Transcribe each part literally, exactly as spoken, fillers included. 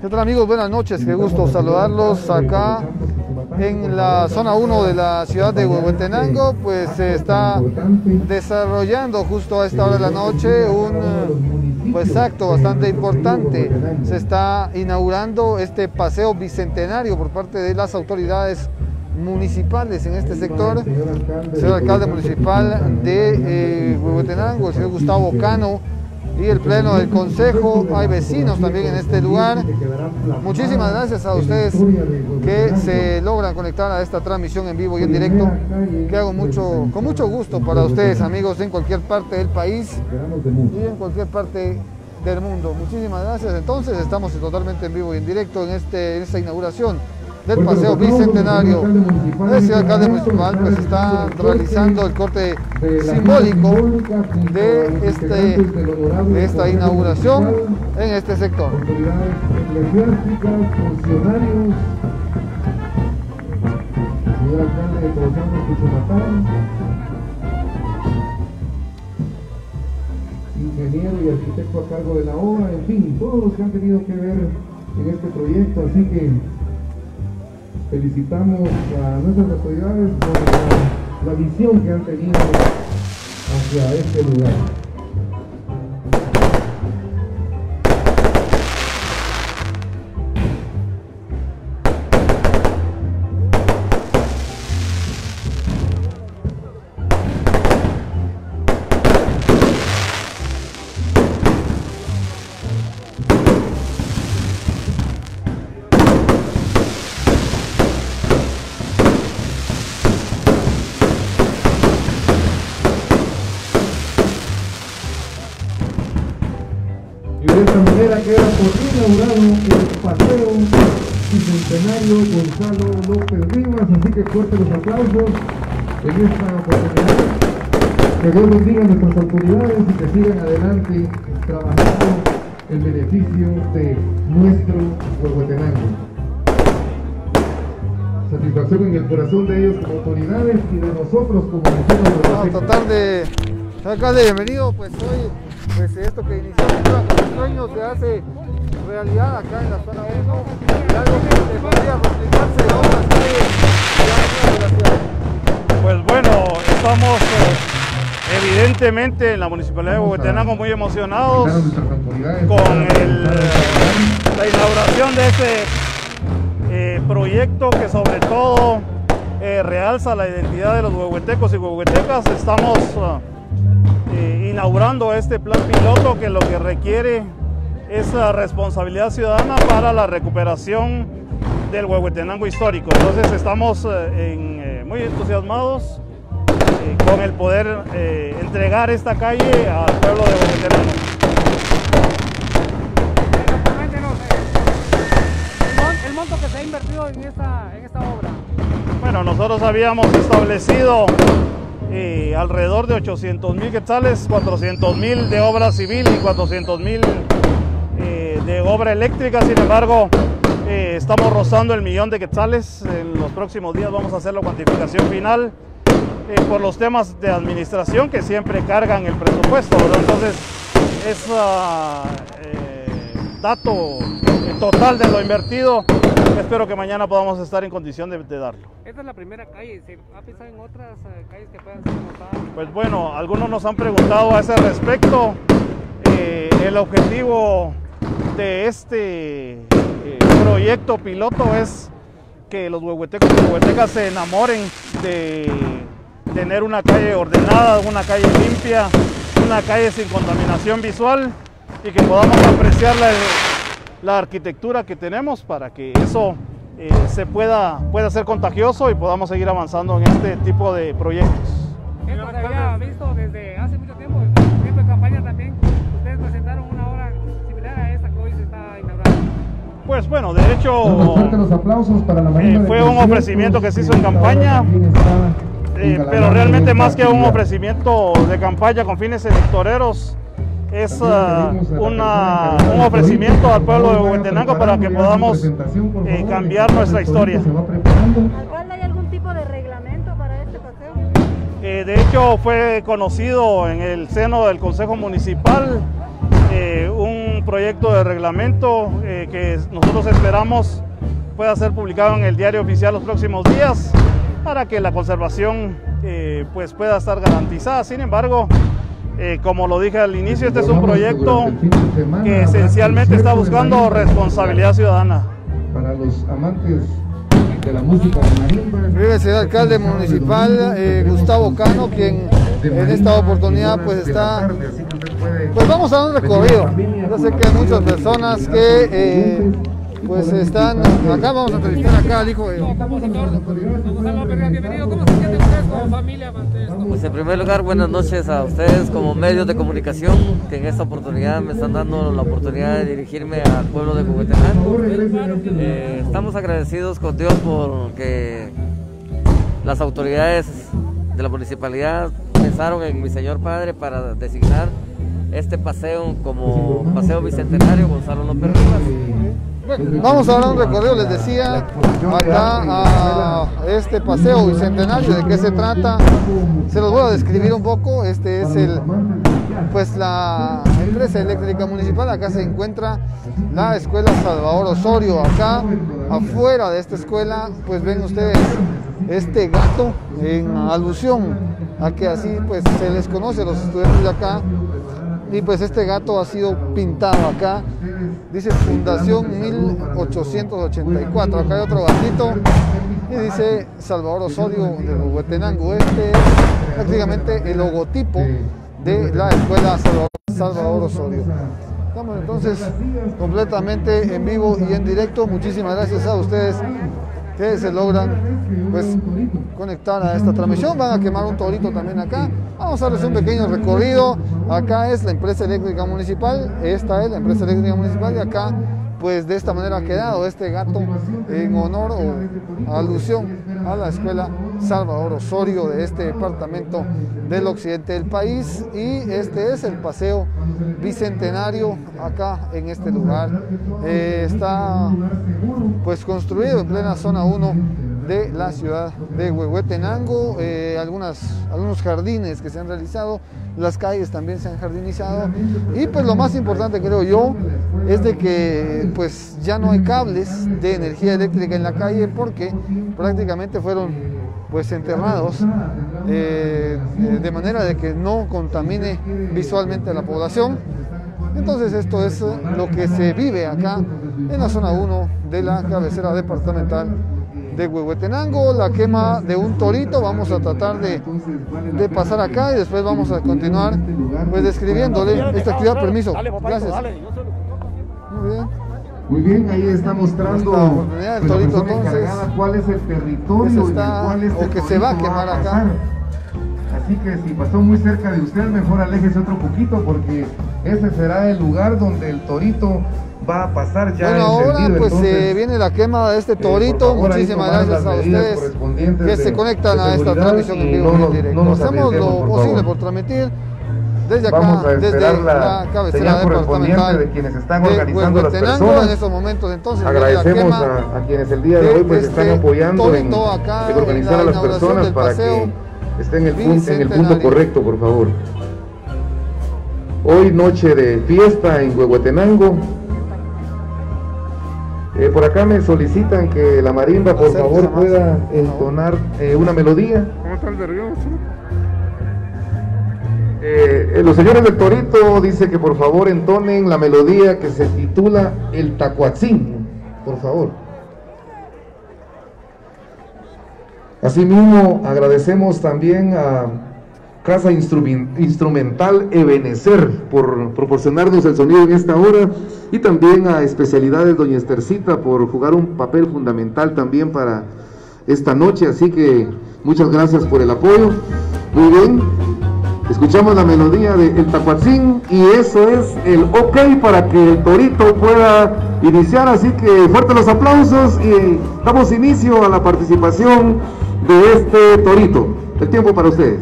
¿Qué tal, amigos? Buenas noches, qué gusto saludarlos acá en la zona uno de la ciudad de Huehuetenango. Pues se está desarrollando justo a esta hora de la noche un pues acto bastante importante. Se está inaugurando este paseo bicentenario por parte de las autoridades municipales en este sector. El señor alcalde municipal de eh, Huehuetenango, el señor Gustavo Cano, y el pleno del consejo. Hay vecinos también en este lugar. Muchísimas gracias a ustedes que se logran conectar a esta transmisión en vivo y en directo, que hago mucho, con mucho gusto para ustedes, amigos, en cualquier parte del país y en cualquier parte del mundo. Muchísimas gracias. Entonces estamos totalmente en vivo y en directo en, este, en esta inauguración del paseo bicentenario. El señor alcalde municipal pues está realizando el corte simbólico de, este, de esta inauguración en este sector. Autoridades eclesiásticas, funcionarios, señor alcalde de Tolosano, Cuchumatán, ingeniero y arquitecto a cargo de la obra, en fin, todos los que han tenido que ver en este proyecto, así que felicitamos a nuestras autoridades por la, la visión que han tenido hacia este lugar. De esta manera queda por inaugurado el paseo bicentenario Gonzalo López Rivas, así que fuertes los aplausos en esta oportunidad. Que Dios bendiga a nuestras autoridades y que sigan adelante trabajando en beneficio de nuestro Huehuetenango. Satisfacción en el corazón de ellos como autoridades y de nosotros como vecinos de Vamos a tratar de... Alcalde, bienvenido. Pues hoy, pues esto que inició con el sueño se hace realidad acá en la zona uno. Y algo que te podría replicarse en otras calles de la ciudad. Pues bueno, estamos eh, evidentemente en la Municipalidad de Huehuetenango muy emocionados con el, la inauguración de este eh, proyecto que sobre todo eh, realza la identidad de los huehuetecos y huehuetecas. Estamos uh, eh, inaugurando este plan piloto que lo que requiere es la responsabilidad ciudadana para la recuperación del Huehuetenango histórico. Entonces estamos eh, en, eh, muy entusiasmados eh, con el poder eh, entregar esta calle al pueblo de Huehuetenango. El monto que se ha invertido en esta, en esta obra. Bueno, nosotros habíamos establecido eh, alrededor de ochocientos mil quetzales, cuatrocientos mil de obra civil y cuatrocientos mil eh, de obra eléctrica. Sin embargo, eh, estamos rozando el millón de quetzales. En los próximos días vamos a hacer la cuantificación final eh, por los temas de administración que siempre cargan el presupuesto, ¿verdad? Entonces, es uh, eh, dato total de lo invertido. Espero que mañana podamos estar en condición de, de darlo. Esta es la primera calle, ¿se ha pensado en otras uh, calles que puedan ser montadas? Pues bueno, algunos nos han preguntado a ese respecto. Eh, el objetivo de este eh, proyecto piloto es que los huehuetecos y huehuetecas se enamoren de tener una calle ordenada, una calle limpia, una calle sin contaminación visual y que podamos apreciar la, la arquitectura que tenemos para que eso eh, se pueda, pueda ser contagioso y podamos seguir avanzando en este tipo de proyectos. Esto se había visto desde hace mucho tiempo, en tiempo de campaña también. Ustedes presentaron una obra similar a esta que hoy se está inaugurando. Pues bueno, de hecho, los aplausos para la eh, fue un ofrecimiento que se hizo en campaña, eh, pero realmente más que un ofrecimiento de campaña con fines electoreros, es uh, una, un ofrecimiento al pueblo de Huehuetenango para que podamos eh, cambiar nuestra historia. ¿Alcalde, hay algún tipo de reglamento para este paseo? Eh, de hecho, fue conocido en el seno del Consejo Municipal eh, un proyecto de reglamento eh, que nosotros esperamos pueda ser publicado en el diario oficial los próximos días para que la conservación eh, pues pueda estar garantizada. Sin embargo, eh, como lo dije al inicio, este es un proyecto que esencialmente está buscando responsabilidad ciudadana. Para los amantes de la música de marimba. Vive el alcalde municipal eh, Gustavo Cano, quien en esta oportunidad pues está, pues vamos a dar un recorrido. Yo sé que hay muchas personas que eh, pues están acá. Vamos a entrevistar acá al hijo de... Pues en primer lugar, buenas noches a ustedes como medios de comunicación que en esta oportunidad me están dando la oportunidad de dirigirme al pueblo de Huehuetenango. Eh, estamos agradecidos con Dios porque las autoridades de la municipalidad pensaron en mi señor padre para designar este paseo como Paseo Bicentenario Gonzalo López Rivas. Bueno, vamos a dar un recorrido, les decía, acá a este paseo bicentenario. ¿De qué se trata? Se los voy a describir un poco. Este es el, pues la empresa eléctrica municipal. Acá se encuentra la escuela Salvador Osorio. Acá afuera de esta escuela, pues ven ustedes este gato en alusión a que así pues se les conoce a los estudiantes de acá. Y pues este gato ha sido pintado acá, dice Fundación mil ochocientos ochenta y cuatro, acá hay otro gatito y dice Salvador Osorio de Huehuetenango. Este es prácticamente el logotipo de la escuela Salvador, Salvador Osorio. Estamos entonces completamente en vivo y en directo. Muchísimas gracias a ustedes que se logran pues conectar a esta transmisión. Van a quemar un torito también acá. Vamos a darles un pequeño recorrido. Acá es la empresa eléctrica municipal, esta es la empresa eléctrica municipal y acá pues de esta manera ha quedado este gato en honor o alusión a la escuela Salvador Osorio de este departamento del occidente del país. Y este es el paseo bicentenario acá en este lugar. Eh, está pues construido en plena zona uno de la ciudad de Huehuetenango. Eh, algunas, algunos jardines que se han realizado, las calles también se han jardinizado y pues lo más importante, creo yo, es de que pues ya no hay cables de energía eléctrica en la calle porque prácticamente fueron pues enterrados eh, de manera de que no contamine visualmente a la población. Entonces esto es lo que se vive acá en la zona uno de la cabecera departamental de Huehuetenango. La quema de un torito, vamos a tratar de, de pasar acá y después vamos a continuar pues describiéndole esta actividad. Permiso, gracias. Muy bien. Muy bien, ahí está mostrando la oportunidad del torito, entonces, cuál es el territorio está, en el cual este o que se va a quemar va a acá. Así que si pasó muy cerca de usted, mejor aléjese otro poquito porque ese será el lugar donde el torito va a pasar ya. Bueno, ahora encendido. pues Entonces, se viene la quema de este torito. eh, favor, muchísimas gracias a ustedes que se conectan a esta transmisión en vivo y en directo. No hacemos lo por posible favor. por transmitir desde acá, Vamos a desde la, la cabecera departamental de quienes están de organizando las Huehuetenango. personas. En estos momentos entonces Agradecemos la quema a, a quienes el día de hoy pues de están este apoyando en, torito acá en organizar en a la las inauguración personas del para paseo que estén en el, punto, en el punto bicentenario. correcto, por favor. Hoy noche de fiesta en Huehuetenango. Eh, por acá me solicitan que la marimba por Acérquese favor más, pueda por entonar eh, una melodía. ¿Cómo está el nervioso? Eh, los señores del Torito dice que por favor entonen la melodía que se titula El Tacuatzín, por favor. Asimismo agradecemos también a Casa Instrumental Ebenecer por proporcionarnos el sonido en esta hora y también a Especialidades Doña Estercita por jugar un papel fundamental también para esta noche, así que muchas gracias por el apoyo. Muy bien, escuchamos la melodía de El Tacuatzín y eso es el ok para que el torito pueda iniciar, así que fuertes los aplausos y damos inicio a la participación de este torito. El tiempo para ustedes.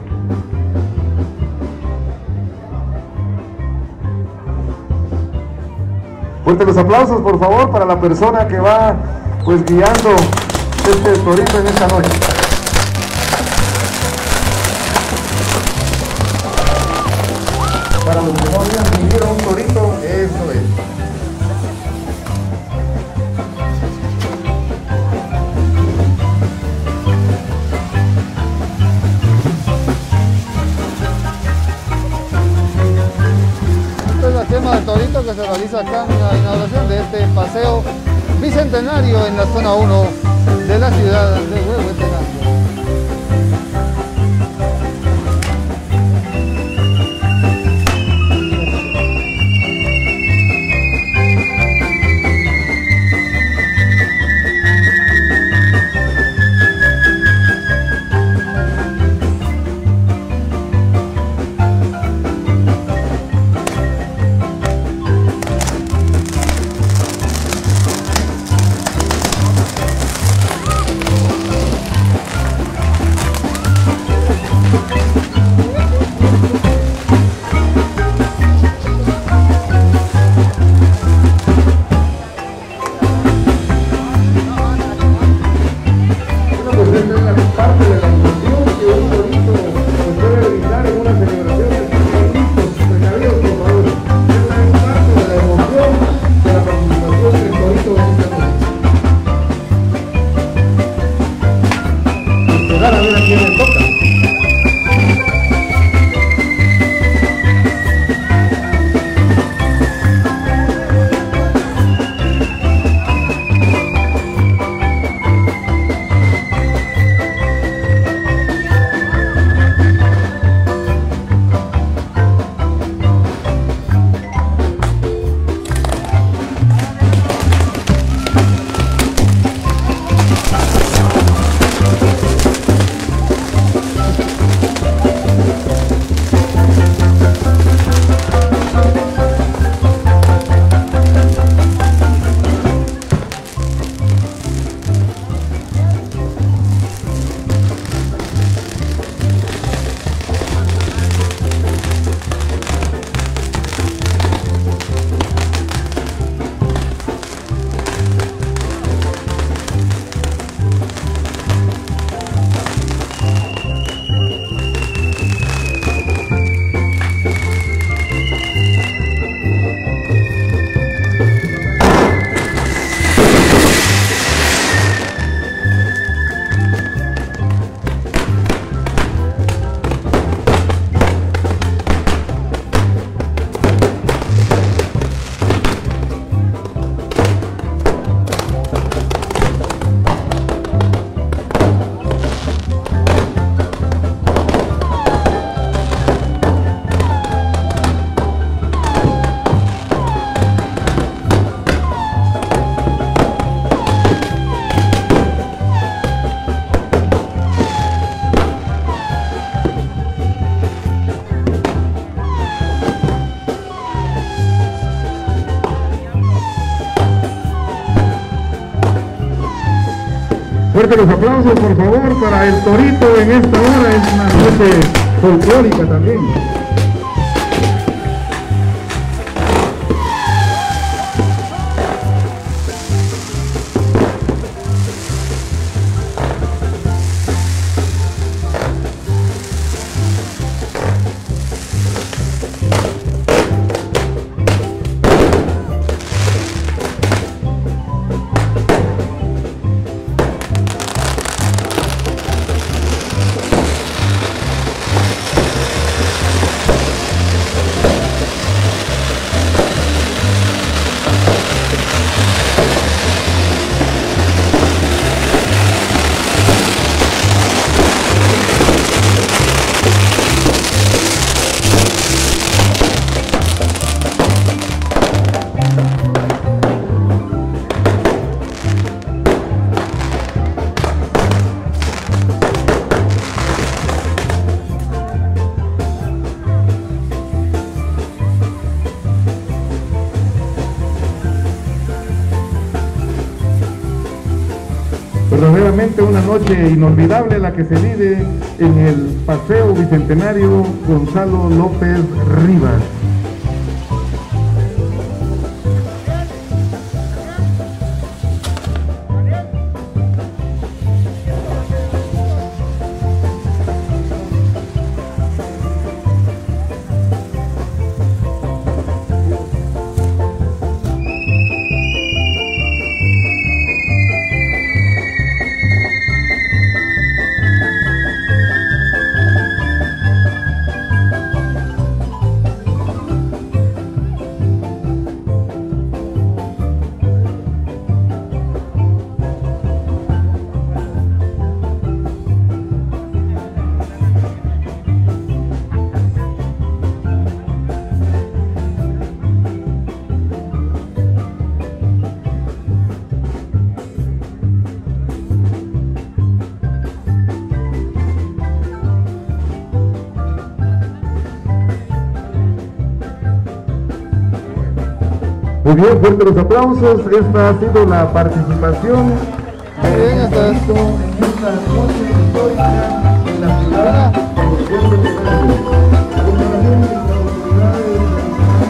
Fuertes los aplausos, por favor, para la persona que va pues guiando este torito en esta noche. Para los que no habían vivido un torito, eso es. quema del torito que se realiza acá en la inauguración de este paseo bicentenario en la zona uno de la ciudad de Huehuetenango. Fuerte los aplausos, por favor, para el torito en esta hora. Es una noche folclórica también. Verdaderamente una noche inolvidable la que se vive en el Paseo Bicentenario Gonzalo López Rivas. Muy bien, fuerte los aplausos. Esta ha sido la participación Bien, hasta esto. en esta noche histórica en la ciudad de Huehuetenango. A continuación, las autoridades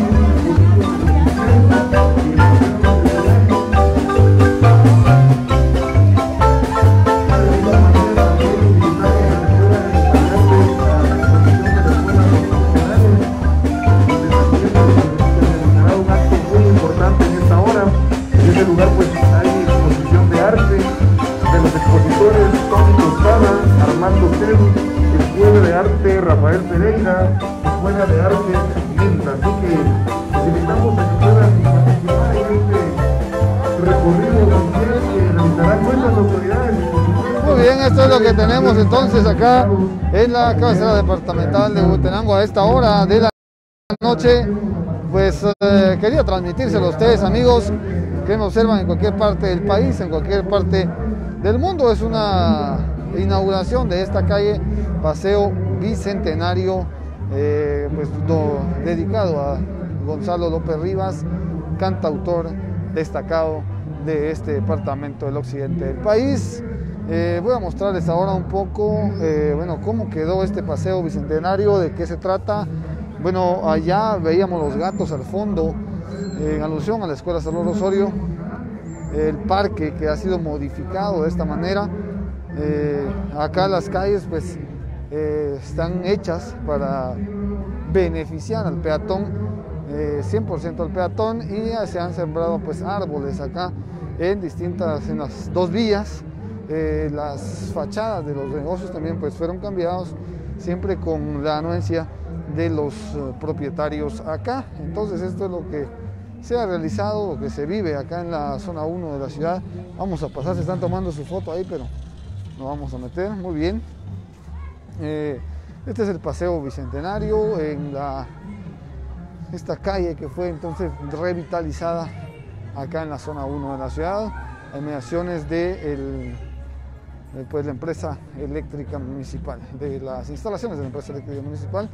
lugar pues hay exposición de arte de los expositores Tony Toscana, Armando Celu, Escuela de Arte Rafael Pereira, Escuela de Arte Minta. Así que les invitamos a que puedan participar en este recorrido mundial que realizarán nuestras autoridades. Muy bien, esto es lo que tenemos entonces acá en la cabecera departamental de Huehuetenango a esta hora de la noche. Pues eh, quería transmitírselo a ustedes, amigos, que me observan en cualquier parte del país, en cualquier parte del mundo. Es una inauguración de esta calle Paseo Bicentenario, eh, pues do, dedicado a Gonzalo López Rivas, cantautor destacado de este departamento del occidente del país. Eh, voy a mostrarles ahora un poco, eh, bueno, cómo quedó este Paseo Bicentenario, de qué se trata. Bueno, allá veíamos los gatos al fondo, en alusión a la Escuela Salvador Osorio, el parque que ha sido modificado de esta manera. Eh, acá las calles pues eh, están hechas para beneficiar al peatón, eh, cien por ciento al peatón, y se han sembrado pues árboles acá en distintas, en las dos vías. Eh, las fachadas de los negocios también pues fueron cambiados, siempre con la anuencia de los uh, propietarios acá. Entonces esto es lo que se ha realizado, lo que se vive acá en la zona uno de la ciudad. Vamos a pasar, se están tomando su foto ahí, pero nos vamos a meter. Muy bien, eh, este es el Paseo Bicentenario en la, esta calle que fue entonces revitalizada acá en la zona uno de la ciudad, a inmediaciones de el, pues, la empresa eléctrica municipal, de las instalaciones de la empresa eléctrica municipal.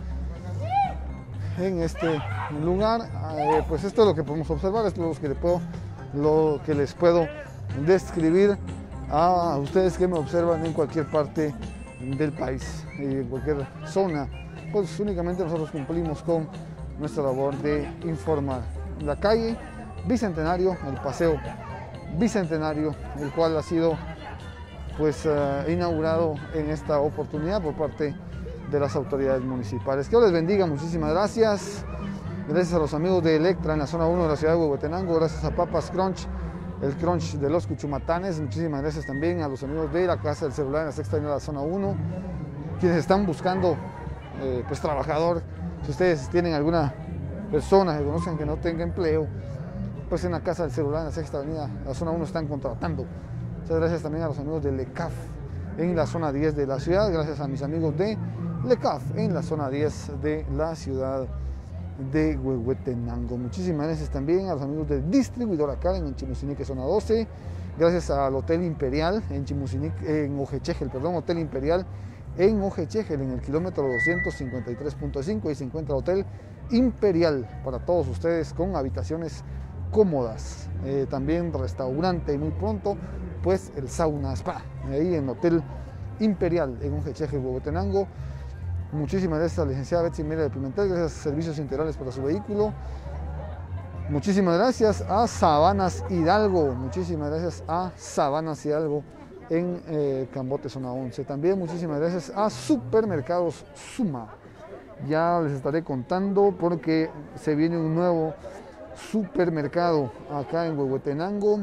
En este lugar, eh, pues esto es lo que podemos observar, esto es lo que, le puedo, lo que les puedo describir a ustedes que me observan en cualquier parte del país, en cualquier zona. Pues únicamente nosotros cumplimos con nuestra labor de informar. La calle Bicentenario, el Paseo Bicentenario, el cual ha sido pues uh, inaugurado en esta oportunidad por parte de las autoridades municipales. Que Dios les bendiga, muchísimas gracias. Gracias a los amigos de Electra en la zona uno de la ciudad de Huehuetenango, gracias a Papas Crunch, el crunch de los Cuchumatanes. Muchísimas gracias también a los amigos de la Casa del Celular en la sexta avenida de la zona uno, quienes están buscando eh, pues trabajador. Si ustedes tienen alguna persona que conozcan que no tenga empleo, pues en la Casa del Celular en la sexta avenida de la zona uno están contratando. Muchas gracias también a los amigos de LECAF en la zona diez de la ciudad, gracias a mis amigos de LECAF en la zona diez de la ciudad de Huehuetenango. Muchísimas gracias también a los amigos de Distribuidora Karen en Chimusinique zona doce, gracias al Hotel Imperial en Chimusinique, en Ojechegel, perdón, Hotel Imperial en Ojechegel, en el kilómetro doscientos cincuenta y tres punto cinco, y se encuentra Hotel Imperial para todos ustedes con habitaciones cómodas, eh, también restaurante, y muy pronto pues el sauna spa ahí en Hotel Imperial en Ojechegel, Huehuetenango. Muchísimas gracias a la licenciada Betsy Mira de Pimentel, gracias a Servicios Integrales para su vehículo. Muchísimas gracias a Sabanas Hidalgo, muchísimas gracias a Sabanas Hidalgo en eh, Cambote zona once. También muchísimas gracias a Supermercados Suma. Ya les estaré contando porque se viene un nuevo supermercado acá en Huehuetenango.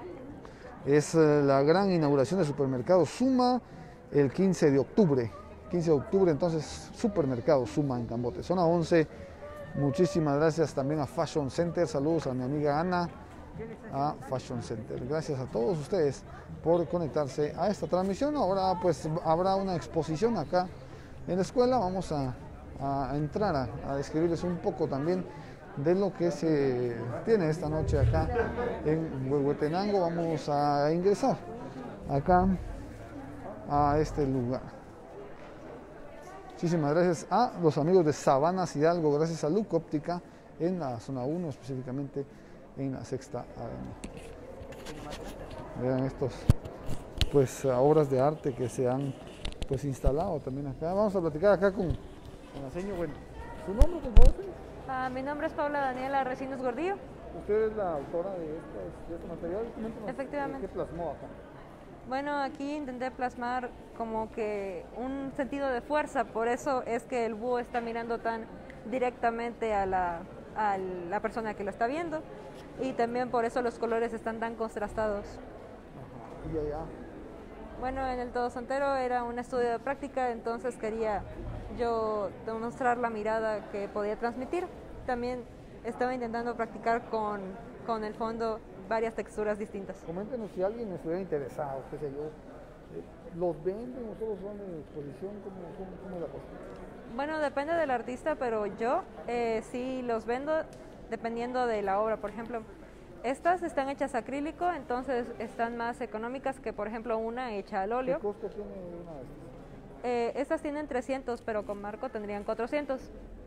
Es eh, la gran inauguración de Supermercado Suma el quince de octubre. quince de octubre, entonces, Supermercado Suma en Cambote zona once. Muchísimas gracias también a Fashion Center. Saludos a mi amiga Ana, a Fashion Center. Gracias a todos ustedes por conectarse a esta transmisión. Ahora pues habrá una exposición acá en la escuela. Vamos a, a entrar a, a describirles un poco también de lo que se tiene esta noche acá en Huehuetenango. Vamos a ingresar acá a este lugar. Muchísimas gracias a los amigos de Sabanas Hidalgo, gracias a Luc Óptica en la zona uno, específicamente en la Sexta Avenida. Vean estos, pues, obras de arte que se han, pues, instalado también acá. Vamos a platicar acá con, con la señora. Bueno, ¿su nombre, por favor? Ah, mi nombre es Paula Daniela Recinos Gordillo. ¿Usted es la autora de, estos, de este material? Coméntanos, Efectivamente. ¿qué plasmó acá? Bueno, aquí intenté plasmar como que un sentido de fuerza, por eso es que el búho está mirando tan directamente a la, a la persona que lo está viendo, y también por eso los colores están tan contrastados. Ajá. ¿Y allá? Bueno, en el Todo Santero era un estudio de práctica, entonces quería yo demostrar la mirada que podía transmitir. También estaba intentando practicar con, con el fondo varias texturas distintas. Coméntenos si alguien estuviera interesado, qué sé yo, eh, ¿los venden o solo son en exposición? ¿Cómo, cómo, cómo es la cosa? Bueno, depende del artista, pero yo eh, sí los vendo dependiendo de la obra. Por ejemplo, estas están hechas acrílico, entonces están más económicas que, por ejemplo, una hecha al óleo. ¿Qué costo tiene una de estas? Eh, estas tienen trescientos, pero con marco tendrían cuatrocientos.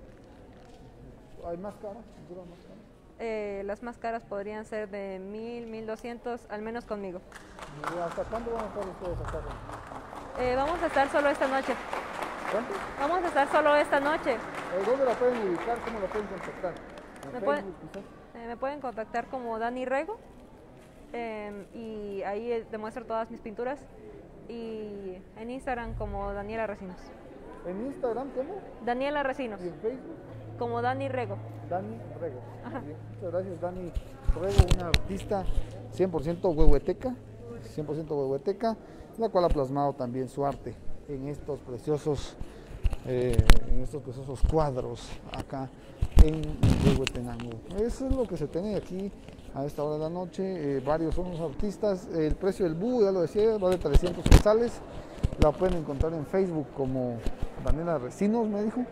¿Hay más caras? ¿Duran más caras? Eh, las más caras podrían ser de mil, mil doscientos, al menos conmigo. ¿Y hasta cuándo van a estar ustedes acá? Eh, vamos a estar solo esta noche. ¿Cuánto? Vamos a estar solo esta noche. Eh, ¿Dónde la pueden ubicar? ¿Cómo la pueden contactar? ¿En Me Facebook, pueden- quizás? Eh, me pueden contactar como Dani Rego, eh, y ahí eh, demuestro todas mis pinturas, y en Instagram como Daniela Recinos. ¿En Instagram cómo? Daniela Recinos, ¿Y en Facebook? como Dani Rego. Dani Rego. Ajá. Muy bien. Muchas gracias, Dani Rego, una artista cien por ciento huehueteca, cien por ciento huehueteca, la cual ha plasmado también su arte en estos preciosos, eh, en estos preciosos cuadros acá en Huehuetenango. Eso es lo que se tiene aquí a esta hora de la noche. Eh, varios son los artistas. El precio del búho, ya lo decía, va de trescientos quetzales. La pueden encontrar en Facebook como Daniela Recinos, me dijo.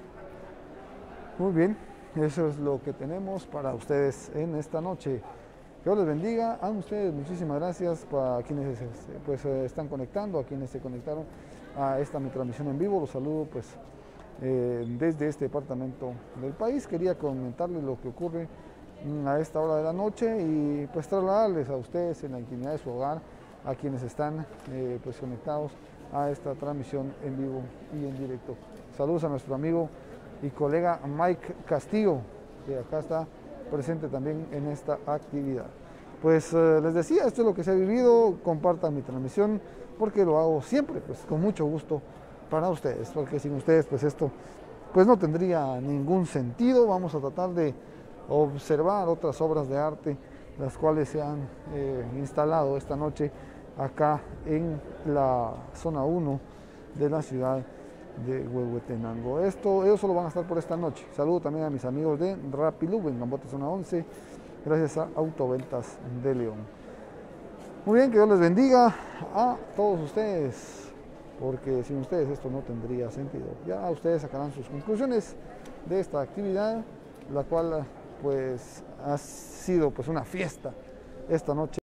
Muy bien, eso es lo que tenemos para ustedes en esta noche. Que Dios les bendiga. A ustedes muchísimas gracias para quienes pues, están conectando, a quienes se conectaron a esta mi transmisión en vivo. Los saludo pues eh, desde este departamento del país. Quería comentarles lo que ocurre a esta hora de la noche y pues trasladarles a ustedes en la intimidad de su hogar, a quienes están eh, pues conectados a esta transmisión en vivo y en directo. Saludos a nuestro amigo y colega Mike Castillo, que acá está presente también en esta actividad. Pues eh, les decía, esto es lo que se ha vivido. Compartan mi transmisión porque lo hago siempre pues con mucho gusto para ustedes, porque sin ustedes pues esto pues no tendría ningún sentido. Vamos a tratar de observar otras obras de arte las cuales se han eh, instalado esta noche acá en la zona uno de la ciudad de Huehuetenango. Esto, ellos solo van a estar por esta noche. Saludo también a mis amigos de Rapilú en Gambote Zona once, gracias a Autoventas de León. Muy bien, que Dios les bendiga a todos ustedes, porque sin ustedes esto no tendría sentido. Ya ustedes sacarán sus conclusiones de esta actividad, la cual pues ha sido pues una fiesta esta noche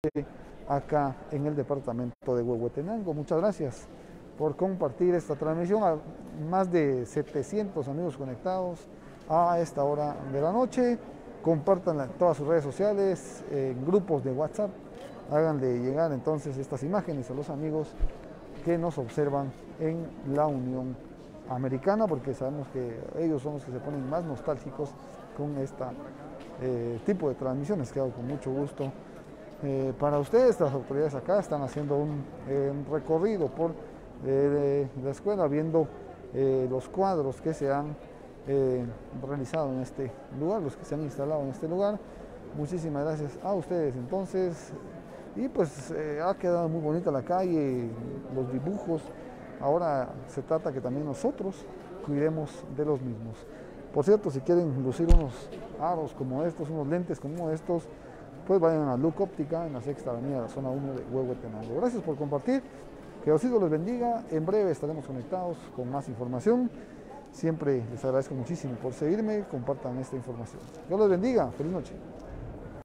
acá en el departamento de Huehuetenango. Muchas gracias por compartir esta transmisión a más de setecientos amigos conectados a esta hora de la noche. Compártanla en todas sus redes sociales, en grupos de WhatsApp. Háganle llegar entonces estas imágenes a los amigos que nos observan en la Unión Americana, porque sabemos que ellos son los que se ponen más nostálgicos con este eh, tipo de transmisiones que hago con mucho gusto. Eh, para ustedes, las autoridades acá están haciendo un, eh, un recorrido por eh, de la escuela, viendo eh, los cuadros que se han eh, realizado en este lugar, los que se han instalado en este lugar. Muchísimas gracias a ustedes entonces. Y pues eh, ha quedado muy bonita la calle, los dibujos. Ahora se trata que también nosotros cuidemos de los mismos. Por cierto, si quieren lucir unos aros como estos, unos lentes como estos, pues vayan a Look Óptica en la Sexta Avenida, la zona uno de Huehuetenango. Gracias por compartir, que Dios les bendiga. En breve estaremos conectados con más información. Siempre les agradezco muchísimo por seguirme, compartan esta información. Dios les bendiga, feliz noche.